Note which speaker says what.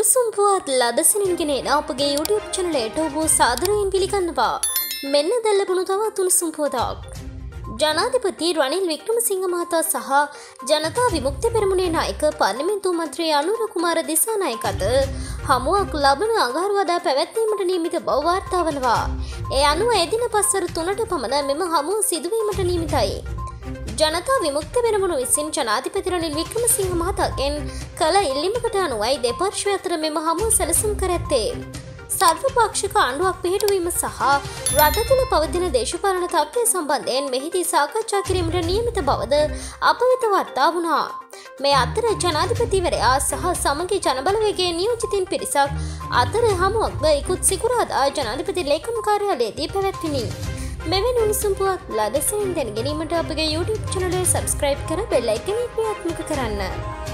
Speaker 1: උණුසුම් පුවත් ලදසනින් ගෙන එන අපගේ YouTube channel එකට ඔබ සාදරයෙන් පිළිගන්නවා. මෙන්න දැන් ලැබුණු තවත් උණුසුම් පුවතක්. ජනාධිපති රනිල් වික්‍රමසිංහ මහතා සහ ජනතා විමුක්ති පෙරමුණේ නායක පාර්ලිමේන්තු මන්ත්‍රී අනුර කුමාර දිසානායක අතර හමුවක් ලබන අඟහරුවාදා පැවැත්වීමට නියමිත බව වාර්තා වනවා. ඒ අනුව එදින පස්වර 3ට පමණ මෙම හමුව සිදුවීමට නියමිතයි. ජනතා විමුක්ති පෙරමුණ විසින් ජනාධිපති රනිල් වික්‍රමසිංහ මහතාගෙන් කළ ඉල්ලීමකට අනුවයි දෙපාර්ශ්වය අතර මෙම හමුව සැලසුම් කර ඇත්තේ. සර්වපාක්ෂික ආණ්ඩුවක් පිහිටුවීම සහ රට තුළ පවතින දේශපාලන තත්ත්වය සම්බන්ධයෙන් මෙහිදී සාකච්ඡා කිරීමට නියමිත බවද අප වෙත වාර්තා වුණා. මේ අතර ජනාධිපතිවරයා සහ සමගි ජනබලවේගයේ නියෝජිතින් පිරිසක් අතර හමුවක්ද ඉකුත් සිකුරාදා ජනාධිපති ලේකම් කාර්යාලයේදී පැවැත්විණි. මෙවැනි උණුසුම් පුවත් ලදසනින් දැන ගැනීමට අපගේ YouTube channel එක subscribe කර bell icon එක ක්‍රියාත්මක කරන්න.